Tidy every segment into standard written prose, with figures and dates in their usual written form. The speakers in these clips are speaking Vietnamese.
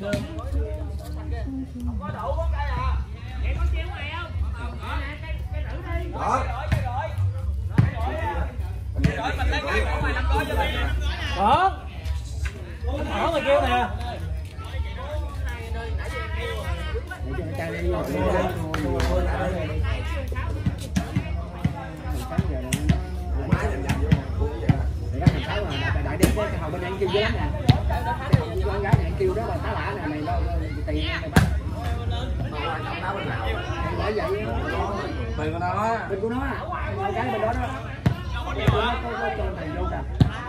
có đủ có cây à. Vậy có chiêu mày không? Cái thử đi. Đó. Rồi mình lấy cái của mày 5 gói cho mày. Đó. Nó mày kêu nè. Đại đi cái hầu bên đây kêu dữ lắm nè. Con gái này kêu đó là tá lả nè, mày lo tiền mày bắt. Bởi vậy bên của nó. Bên của nó à. Con gái bên đó đó. Có cho thầy vô cả.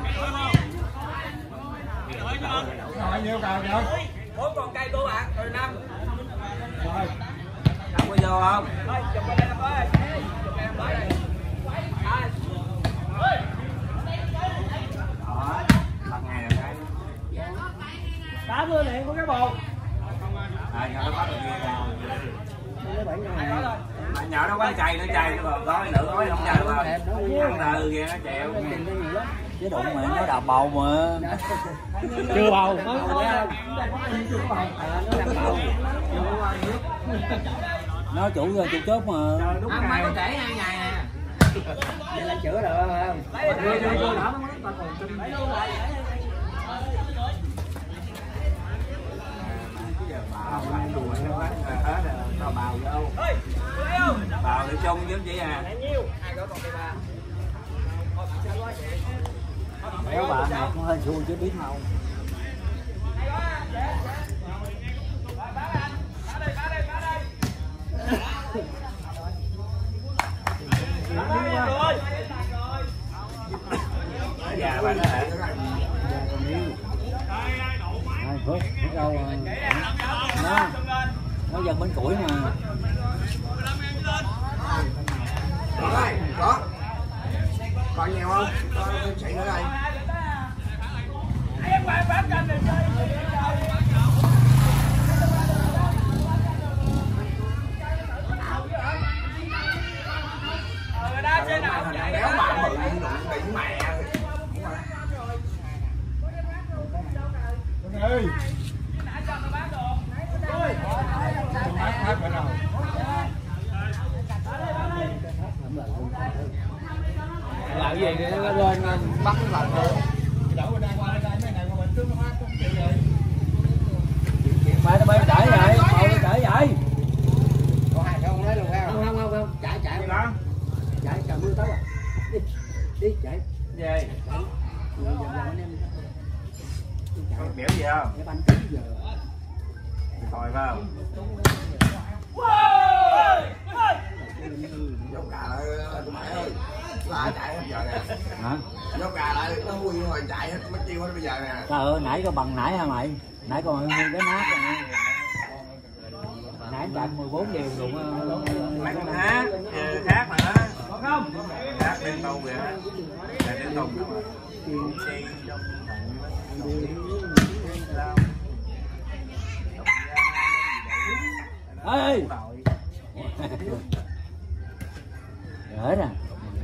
Bao nhiêu cào vậy? 4 con cây cô bạn, rồi 5. Rồi. Không có vô không? Thôi, chụp cái em ơi. Chụp em ơi. Đó. Bắt ngày là cái. 80 liền có cái bồ. À, nhỏ nó bắt được kia nào. Nó Nhỏ nó quá chày, nó chày nó gói nửa gói không chày đâu. Ăn từ kìa nó chèo. Chứ đụng mày nó đạp bầu mà. Chưa bầu. Nó chủ chốt mà. Đúng ngày có trễ 2 ngày nè. Vậy là chữa được không? Bào vô. Bào để chung với chị à. Béo bà này cũng hơi xui chứ biết không. Già bà nó hả? Ai phước đâu nó dân bánh củi nè. Có. Còn nhiều không? Có chạy nữa đây. Béo bà bự đụng mẹ. Ơi. Làm gì thì nó lên bắt cái lần rồi. Mày nó bay chạy vậy, màu nó chạy vậy. Có hai không lấy luôn ha. Không. Chạy. Chạy chờ mưa tới à. Đi chạy. Về. Biểu gì không? Cái bánh cứng giờ. Thôi phải không? Dốc gà lại tụi mày ơi. La chạy hết giờ nè. Hả? Dốc gà lại nó vui rồi chạy hết mất chiêu hết bây giờ nè. Trời ơi, nãy có bằng nãy hả mày? Nãy còn cái nát rồi. Nãy chạy 14 điều luôn. Mày con hát, khác mà đó. Có không? Hát bên tông kìa. Là đến tông mà. Ê! Gỡ nè.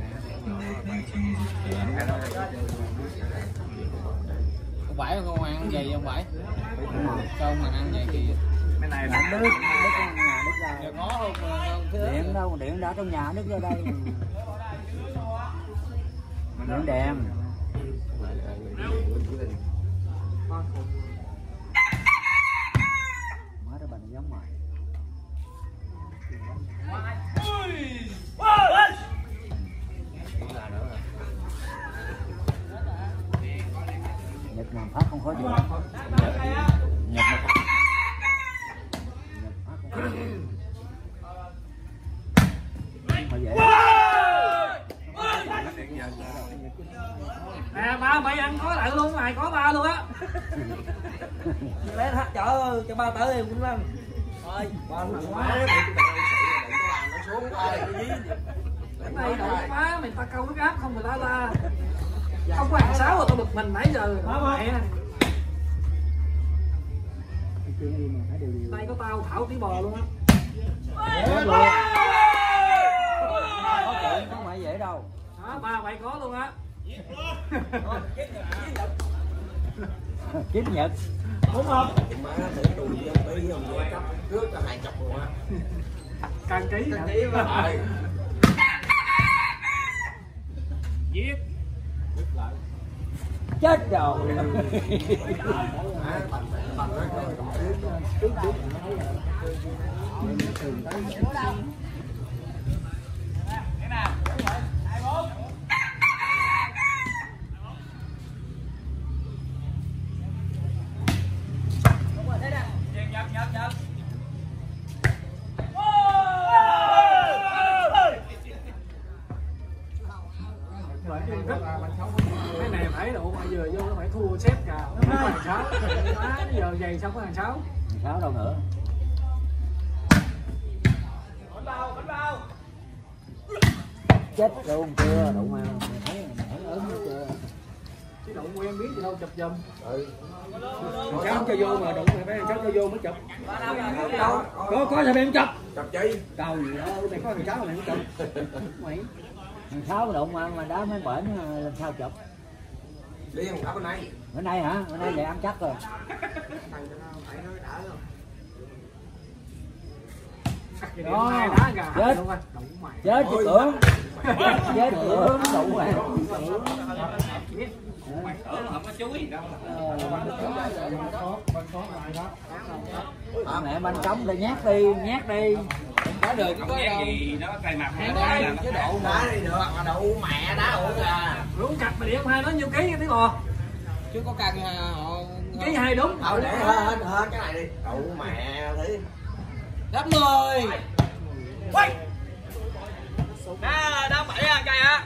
Ông Bảy con ăn gì ông Bảy? Sao mà ăn gì kìa? Cái này Là nước nhà nước ra. Giờ ngó không Điện đâu, điện đã trong nhà nước ra đây. Điện đèn. Má ra bà này giống mày. Nhật làm phát không khó chịu. Nhật phát không dễ. Nè ba mày ăn có lại luôn mày, có ba luôn á. Lấy thắt trời ơi, cho ba tới em cũng lắm. Thôi, ba thằng quá. Cái này đậu má mày ta câu nước áp không người ta la. Không có hàng sáu rồi tao bực mình nãy giờ. Mẹ. Đây có tao thảo tí bò luôn á. Không phải dễ đâu. Đó, ba mày có luôn á. Kiếm Nhật. Đúng không? Má tự tù với ông tí ông vô cấp trước là 2 chục luôn á. Càng ký Rồi. giết Chết rồi. cái này phải độ mà vừa vô nó phải thua xếp cả nó mới hàng 6 má giờ giày xong có hàng 6 6 đâu nữa. Chết luôn chưa đụng mà thấy ớn chưa. chứ đụng quen biết gì đâu chụp giùm. Cháu cho vô mà đụng mà phải cháu cho vô mới chụp. Có sao em chụp. Chụp chi? Trời ơi, mày có thằng cháu này không chụp. Mày thằng 6 đụng mà đá mấy bển làm sao chụp. Đi không đá bên này. Bữa nay hả? Bữa nay vậy ăn chắc rồi. Đó, đá gà chết luôn anh. Đụng mày. Chết chứ tưởng. Chết tưởng đụng mày. Mày tưởng không có chuối đâu. Mẹ banh trống để nhát đi. Không có được có gì nó cày mặt nó làm cái độ đá đi được mà đậu mẹ đá ủa à. Đúng chặt mà điểm 2 nó nhiêu ký tiếng bò. Chứ có cần họ Ký 2 đúng. để hết cái này đi. Đậu mẹ thế. 80. Quay. Đá 7 à cày hả?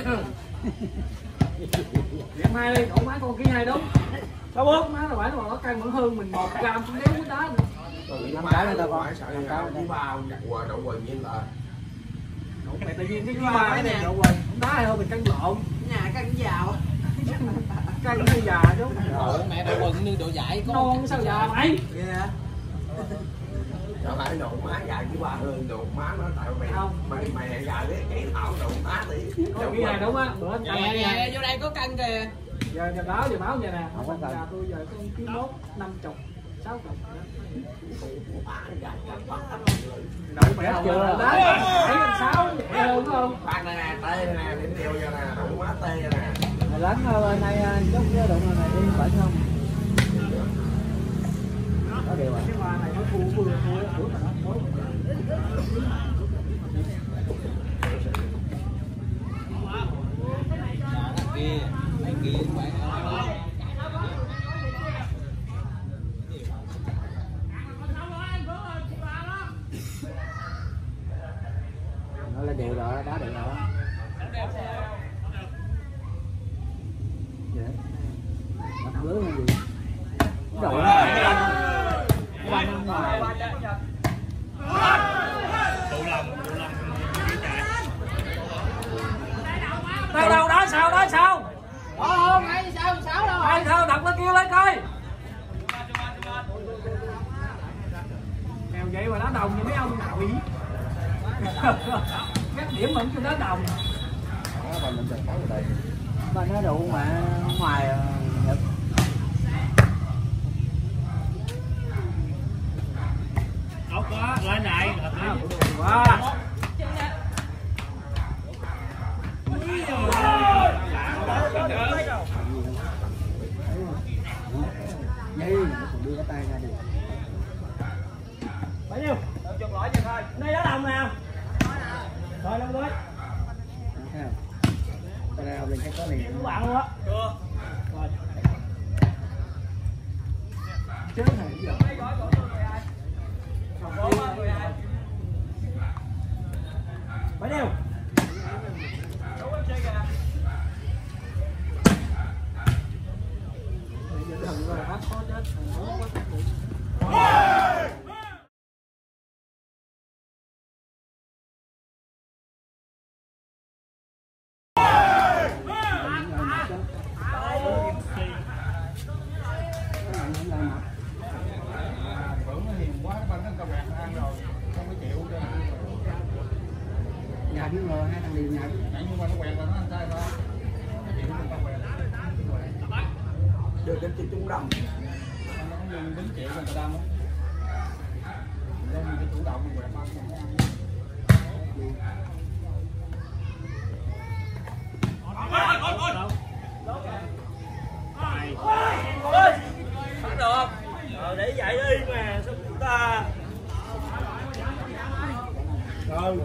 Điểm 2 đi, cậu má con ký 2 đúng. Sao bố? Má là phải nó nó căng vẫn hơn mình 1 gram cũng đéo cái đá nữa. Năm cái nữa tao con. Sợ với bao quà đậu quần như là Đụng mày tự nhiên cái ba này đậu quần. Không đá hay hơn mình căng lộn. Nhà căng giàu Căng như già chứ. mẹ đậu quần như độ dại có Non sao già mày? yeah. nó phải độ má dài với ba hơn độ má nó tại mày Không. mày dài đấy chỉ thảo độ má đi. Có cái này đúng á, bữa anh căng Nè, vô đây có căng kìa. giờ báo vậy nè. Không có cần. Nhà tôi giờ có ký 1 50 60. Đậu mẹ chưa? Đá 7 6 vậy hơn không? Bạn này nè, tê nè, điểm điều cho nè, đủ má tê nè. Mày lắng bên này chút cái đụng này đi bệnh không? Có điều à. Cái bà này nó thua vừa thôi, bữa mà nó thối. Kia, anh kia các bạn. Nó lên đều rồi, đá đều rồi. Vậy. Mà thằng lưới hay gì? Rồi. Quanh ở ngoài. Đâu đâu đá sao đá sao? Không, ai sao đâu. Ai sao đập nó kêu lên coi. Kèo vậy mà đá đồng như mấy ông nào ý. Các điểm vẫn chưa đá đồng. Mà nó đủ mà ngoài Nhật. Không có, lên này. Quá. Nhi, còn đưa cái tay ra đi. Bao nhiêu? Chục lỗi cho thôi. Đây đá đồng nào? Rồi lên với. Thấy không? Tay ra lên cái có liền. Các bạn luôn á. Chưa. Rồi. Chứ này giờ. Bao nhiêu? Thằng rồi hát khó chết. Nhà biết rồi, hai thằng liền nhà. Nhưng mà nó quẹt là nó ăn sai thôi. Đưa đến cho chúng đồng. đứng chịu người ta đâm á. Đem cái chủ động mình quẹt Bắt được. Rồi để vậy đi mà sao chúng ta. rồi.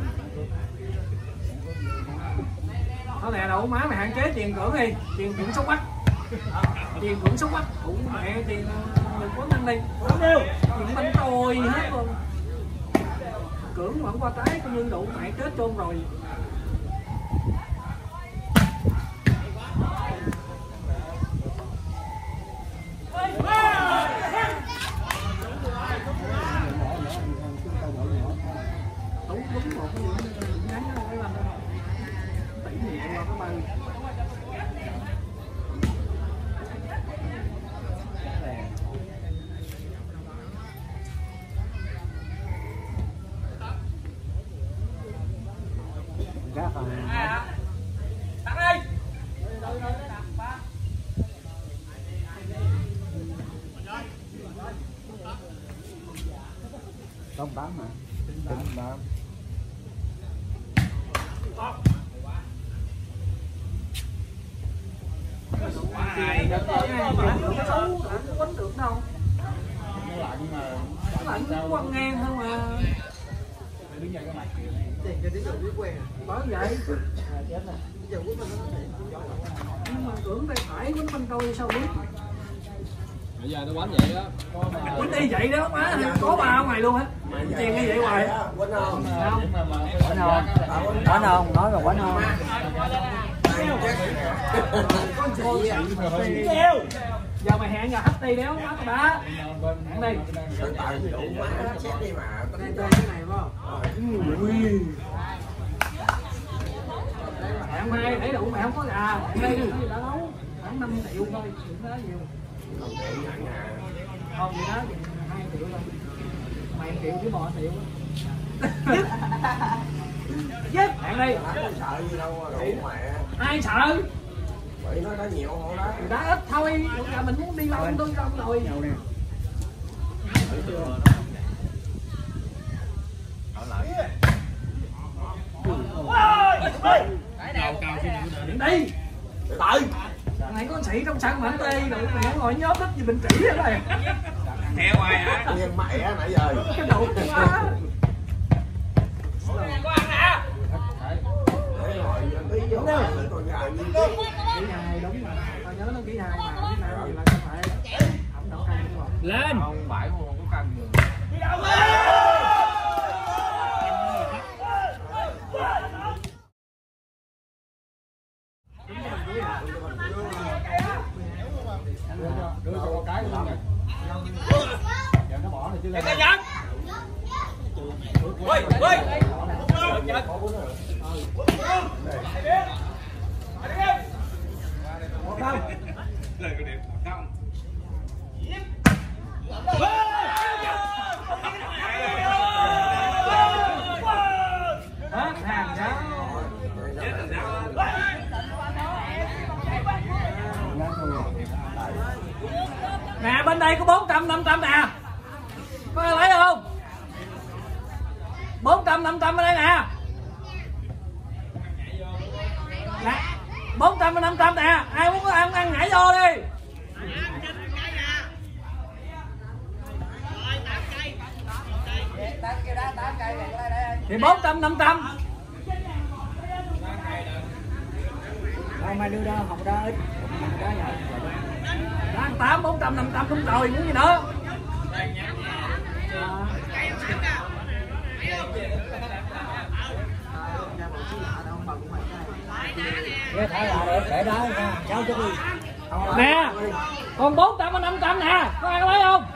Thôi nè đậu má mày hạn chế tiền cưỡng đi, tiền cưỡng xúc bắt. Tiền cưỡng xúc bắt, cũng mẹ tiền đừng có năng đi. Chuyện bánh trôi hết luôn. Cưỡng vẫn qua trái coi như đủ mẹ chết chôn rồi. Đúng một cái điểm ngắn đó mấy lần đó. Tỷ nhiều qua cái bay. Gác rồi. Tặng đi. Không bám mà. Không bám. Quánh được đâu. Nó lạnh mà. Lạnh quăng ngang thôi mà. Đứng dậy cái mặt kìa. Bởi vậy. Nhưng mà cưỡng tay phải quánh banh trôi sao biết. Bây giờ nó quánh vậy đó. Quánh đi vậy đó má, có ba ở ngoài luôn á. Tiền như vậy hoài. Quánh không? Quánh không? Quánh không? Nói mà quánh không? Giờ mày hẹn giờ hấp đi đéo má tao đá. Hẹn đi. Tại đủ má xét đi mà. Đây cái này phải không? Mẹ hai để đủ mẹ không có gà. Đây đi đã nấu. Khoảng 5 triệu thôi, chuyện đó nhiều. Không vậy đó, 2 triệu thôi. Mày 1 triệu chứ bò 1 triệu. Dứt, hẹn đi. Sợ gì đâu mà đủ mẹ. Ai sợ? Vậy nó đã nhiều hộ đó. Đá ít thôi, giờ mình muốn đi lâu tôi trong rồi. Đi. Tới. Thằng này có sĩ trong sân mà anh tê rồi mày ngồi nhóm đất gì mình chỉ vậy này. Theo ai hả? Nghe mẹ nãy giờ. Cái đầu quá. Có ăn hả? Để ngồi tí vô lại con gà như thế. Kỹ 2 đúng mà. Tao nhớ nó kỹ 2 mà kỹ 2 gì là không phải không đâu canh đúng không? Lên. Không bãi không có căng được. Đưa cho con cái luôn vậy. Giờ nó bỏ này chứ lên. Nè bên đây có 400 500 nè. Có ai lấy không? 400 500 ở đây nè. Nè 400 500 nè. Ai muốn ăn nhảy vô đi. Thì 400 500. Đâu mai đưa ra học ra ít. Đang 8 400 500 đúng rồi, muốn gì nữa. Để đó nha, cháu cho đi. Nè, còn 400 và 500 nè, có ai lấy không?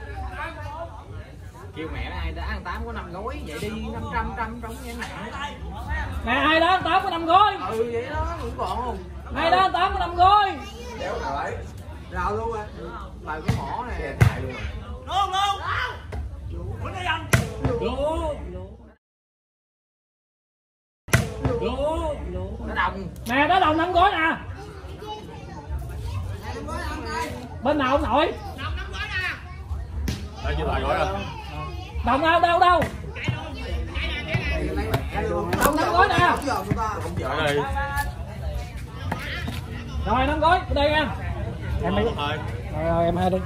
Kêu mẹ ai đã ăn 8 có 5 gói vậy đi 500 trăm trong em mẹ. Nè ai đó 8 có 5 gói. Ừ vậy đó cũng còn không. Ai đó 8 có 5 gói. Đéo nào lấy. Rau luôn á. Bài cái mỏ này. Chạy luôn. Nó đồng. Nè đó đồng 5 gói nè. Bên nào ông nội? Đây chưa lại gọi rồi. Đồng đâu đâu đâu? Đồng 5 gói nè. Rồi đây. Rồi 5 gói, bên đây nha. Em đi. Rồi em hai đi.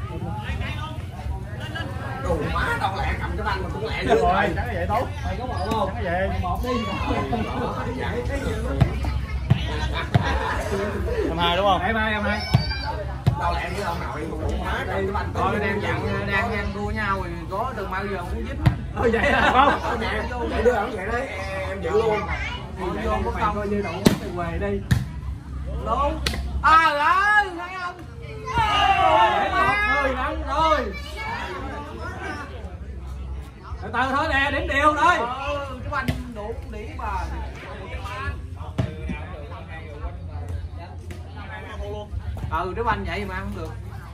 Đủ má đâu lẹ cầm cái banh mà cũng lẹ Rồi, được. chẳng vậy tốt. Mày có một không? Chẳng vậy. Một đi. Em hai đúng không? Em hai. Đâu lẹ với ông nội đủ má đây cái banh. Thôi đang đua nhau thì có từ bao giờ cũng dính. Vậy à không? Để đưa ông vậy đấy em giữ luôn. Vô có công coi như đủ thì về đi. Đúng. Ơi thấy không? Người ăn rồi. Từ từ thôi nè, điểm đều thôi. Cái banh đủ đĩ bà. Cái banh vậy mà ăn không được.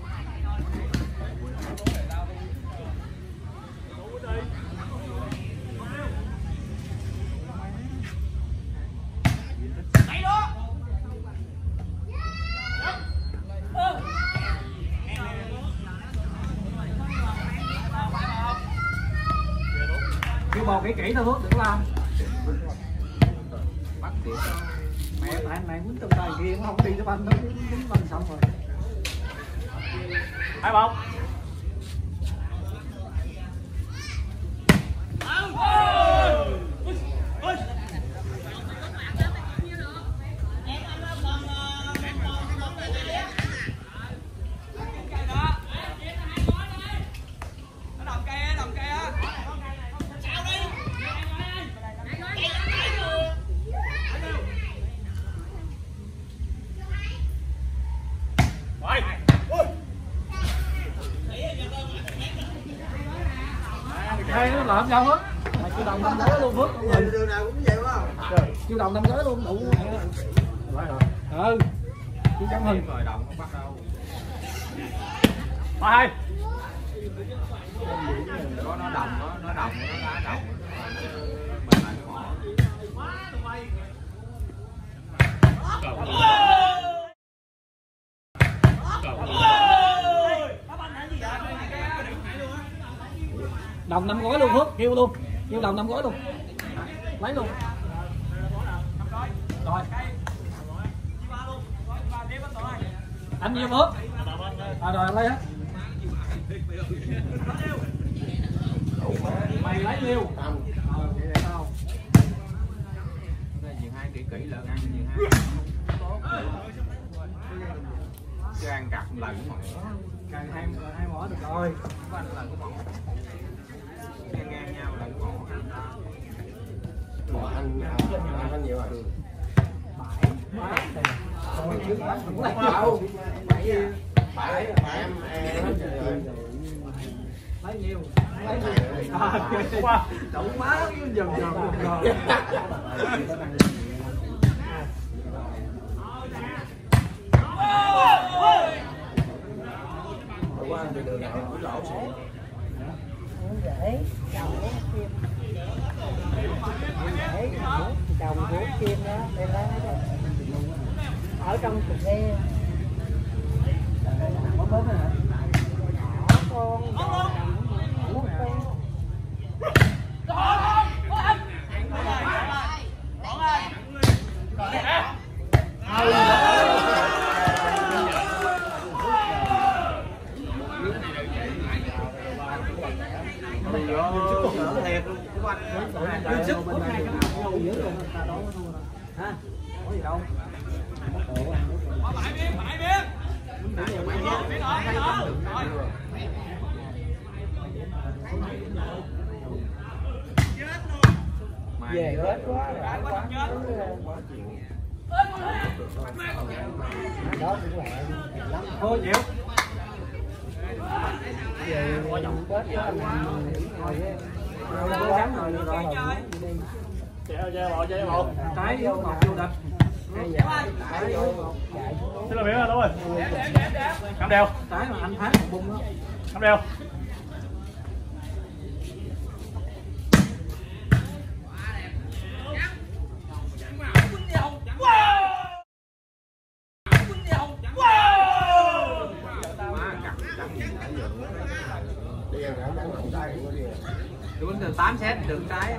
Kêu bò kỹ thôi Phước, đừng làm. Bắt điện. Mẹ tại mày muốn trong tay kia không đi cái banh nó dính banh xong rồi. Hai bóng. Đây nó làm sao hết? Mày kêu đồng 5 gói luôn Phước. Đường nào cũng vậy phải không? Kêu đồng 5 gói luôn đủ. Ừ. Chứ chẳng hơn. Rồi đồng không bắt đâu. Hai. Có nó đồng nó đá đồng. Mình lại bỏ. Đồng 5 gói luôn Phước, kêu luôn. Kêu đồng 5 gói luôn. Lấy luôn. Rồi. Anh nhiêu Phước? Rồi anh lấy hết. Mày lấy nhiêu? Vậy để tao. Đây nhiều hai kỹ lợn ăn nhiều hai. Chứ ăn cặp lần cũng mỏi. Càng hai mỏ được rồi. Anh lần cũng mỏi. Ngang nhau lần cũng mỏi. Anh nhiều rồi. Phải em Lấy nhiêu? Lấy nhiêu? Đủ má dần rồi. Chồng của Kim đó, đây đó, ở trong cuộc xe. Có bớt nữa hả? Con ngủ con. Sức bên này cái nào đâu dữ luôn ta đó nó thua rồi. Hả? Có gì đâu. Về hết quá rồi. Đó cũng lẹ lắm. Thôi chịu. Về quá quá ngồi với Cố gắng rồi được rồi. Chơi bộ. Trái vô một vô địch. Xin lỗi miệng đúng rồi. Cắm đeo. Trái mà anh phán một bung đó. Cắm đeo. Tôi tính từ 8 set được cái.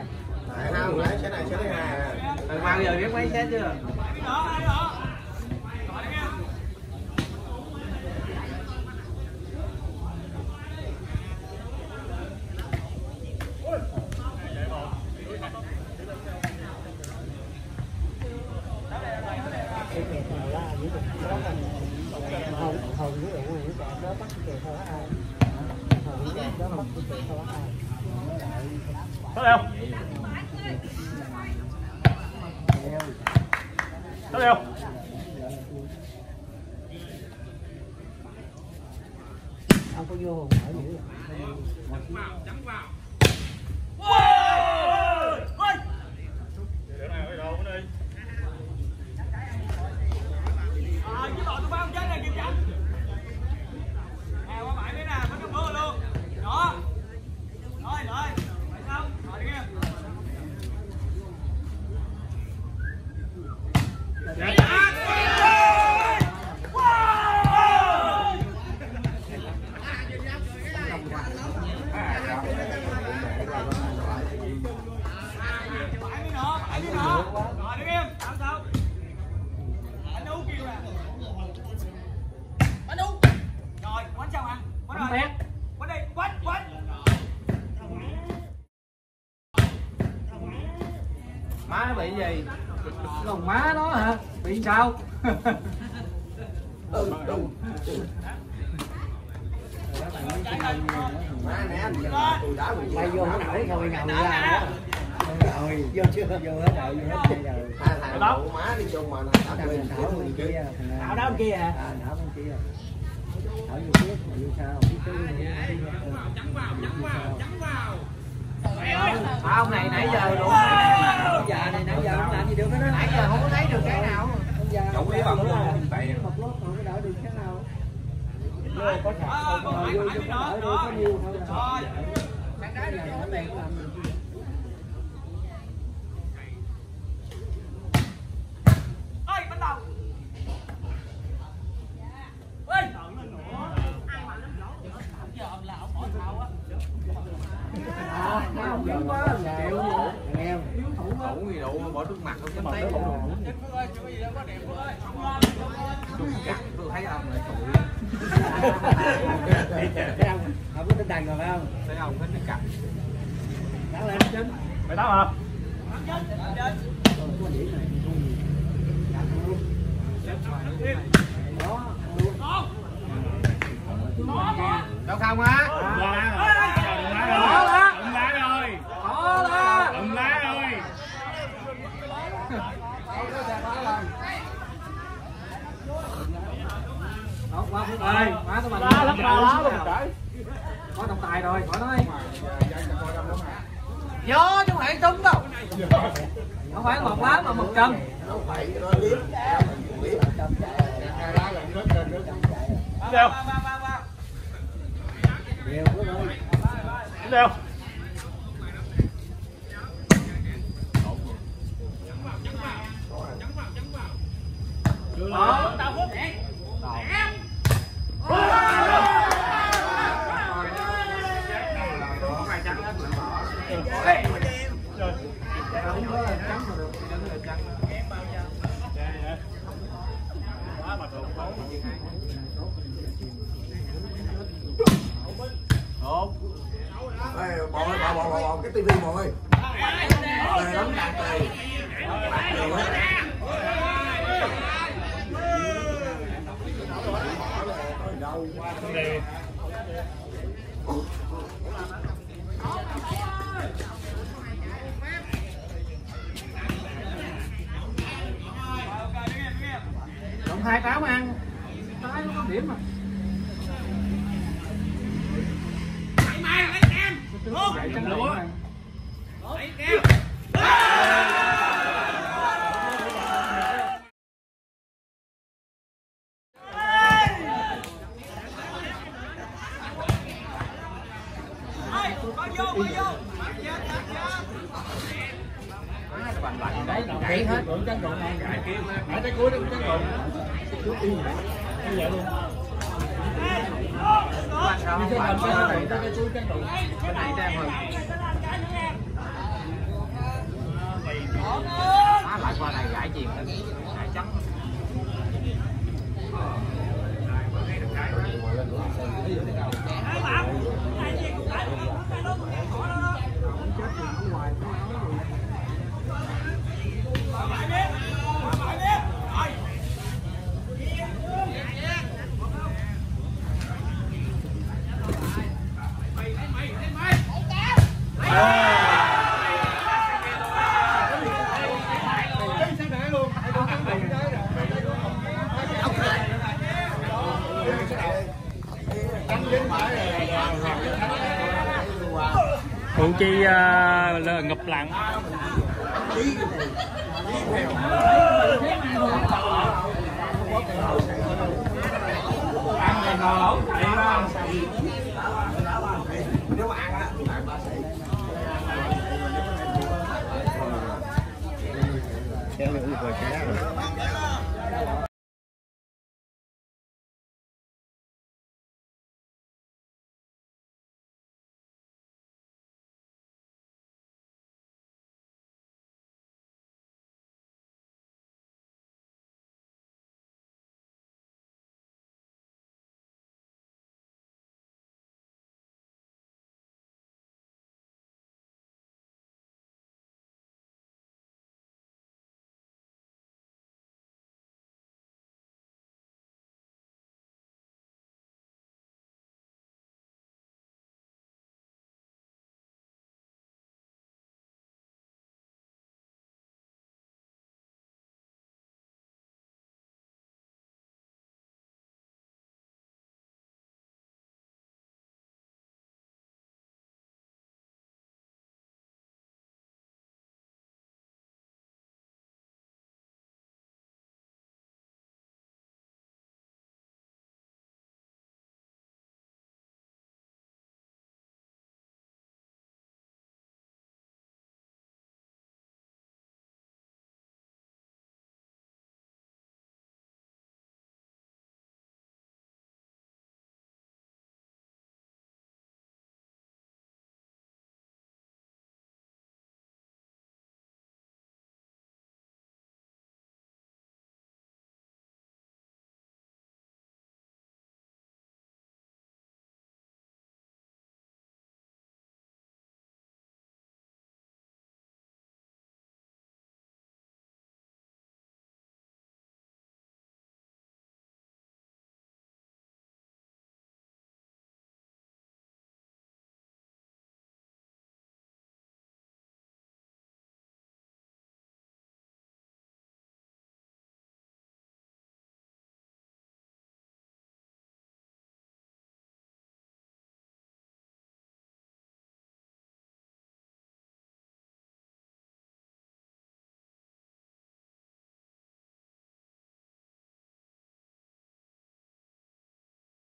Từ bao giờ biết mấy set chưa? hầu với lại người nó bắt kèo thôi ai hầu với nó bắt kèo thôi ai có đâu có đâu ông có vô hồn ở dữ Chấm vào. Với đội tôi phải không chết này kịp chậm. Qua bãi mấy nè, mới trong mưa luôn. Đó. Rồi, phải không? Rồi đi kia. Má nó bị gì? Còn má nó hả? Bị sao? bay vô nó nổi thôi ngầu ra rồi vô chưa vô hết rồi vô hết chơi rồi Má đi chung mà nó thảo bên kia thảo đó bên kia hả thảo bên kia thảo vô trước mà vô sao chấm vào. Ông này nãy giờ luôn. Dạ này nãy giờ không làm gì được hết đó. Nãy giờ không có thấy được cái nào. Chủ yếu bằng luôn tay. Một lốt không có đỡ được cái nào. Có sạc vô cho đỡ đi có nhiêu thôi. Ơi, bắt đầu. Ơi. Yếu quá, chịu Nghe yếu thủ quá. Thủ gì đủ bỏ trước mặt không thấy. Tôi thấy ông lại tụi. thấy không? Không có tinh thần rồi phải không? Thấy ông hết cái cặp. Đắng lên chính. mày tao hả? Đâu không á? Quá phút ơi, má tụi mình có trọng tài rồi, khỏi nói. Gió chứ không phải trúng đâu. Không phải một lá mà 100. Đều. Đều. Đó. Bỏ cái tivi mọi ơi. Tề lắm đàn tề. Cộng 2 táo ăn. Tái nó có điểm mà. Mày lấy em. Chạy trắng lúa. Lấy em. Kỹ hết. Hãy tới cuối nó cũng trắng rụng. Như vậy luôn. Sao Cái bạn hình có cái này cái túi cái tủ. bên này trang rồi. Lại qua này gãi chuyền gãi trắng. Phụ chi ngập lặng. Ăn này ngò lẩu chạy ra. Nếu mà ăn á bạn ba sĩ Kéo được rồi, kéo rồi.